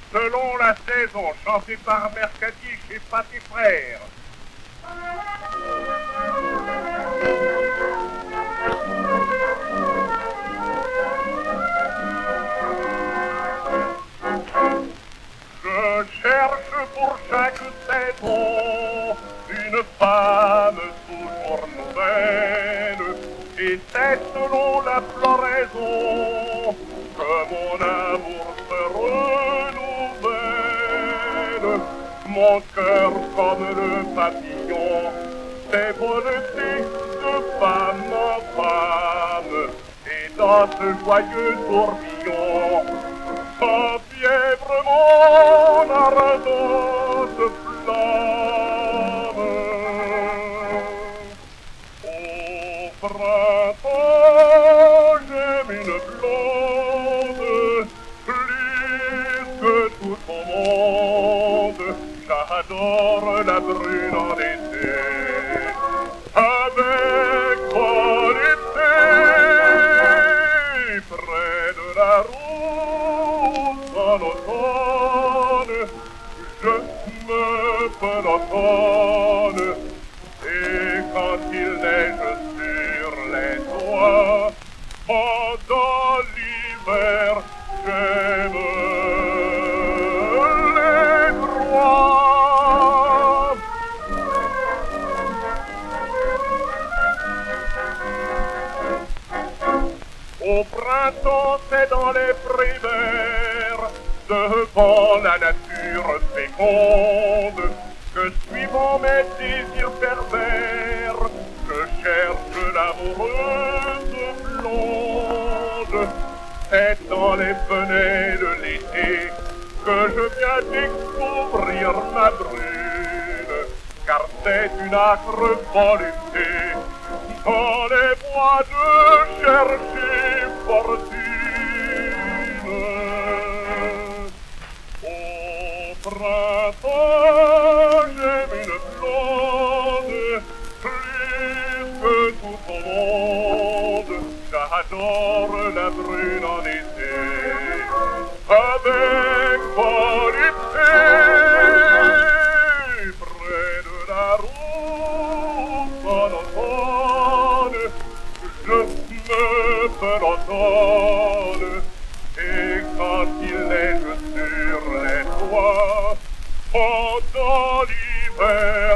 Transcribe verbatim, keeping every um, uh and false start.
selon la saison, chanté par Mercadier chez Pat et Frères. Je cherche pour chaque saison une femme toujours nouvelle, et c'est selon la floraison que mon amour se renouvelle. Mon cœur comme le papillon s'est volé de femme en femme, et dans ce joyeux tourbillon sans fièvre mon ardente flamme. Au printemps j'aime une blonde plus que tout au monde. J'adore la brune en été, avec mon été près de la route. En automne, je me peux l'automne, et quand il neige sur les toits, pendant l'hiver, j'aime les droits. Au printemps, c'est dans les prés verts, devant la nature féconde, que suivant mes désirs pervers, je cherche l'amoureuse blonde. C'est dans les fenêtres de l'été que je viens découvrir ma brune, car c'est une âcre volupté dans les bois de chercher fortune. Au printemps, j'aime une blonde plus que tout au monde. J'adore la brune en été, avec volupté, près de la route en automne. Je me peux l'automne, et quand il neige sur les toits, pendant l'hiver,